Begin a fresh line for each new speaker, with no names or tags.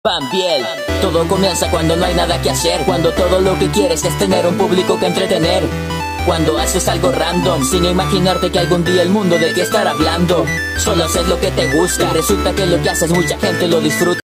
Pampiel. Todo comienza cuando no hay nada que hacer, cuando todo lo que quieres es tener un público que entretener. Cuando haces algo random, sin imaginarte que algún día el mundo de qué estará hablando. Solo haces lo que te gusta y resulta que lo que haces mucha gente lo disfruta.